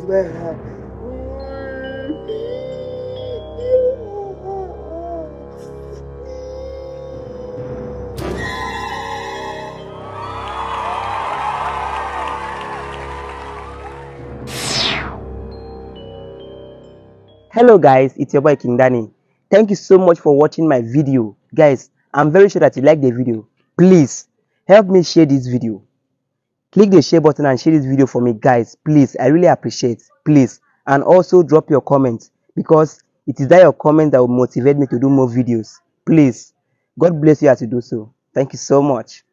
my heart. Hello guys, it's your boy King Danny. Thank you so much for watching my video. Guys, I'm very sure that you like the video. Please help me share this video. Click the share button and share this video for me, guys. Please, I really appreciate. Please, and also drop your comments, because it is that your comment that will motivate me to do more videos. Please, God bless you as you do so. Thank you so much.